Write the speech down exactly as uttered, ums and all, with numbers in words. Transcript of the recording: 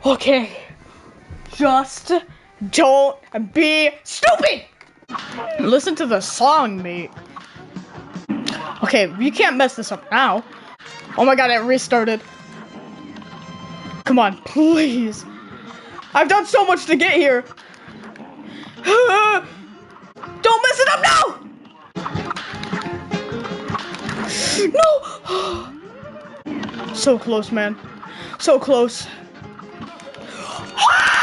Okay. Just don't be stupid! Listen to the song, mate. Okay, we can't mess this up now. Oh my god, it restarted. Come on, please. I've done so much to get here. Don't mess it up now! No! So close, man. So close.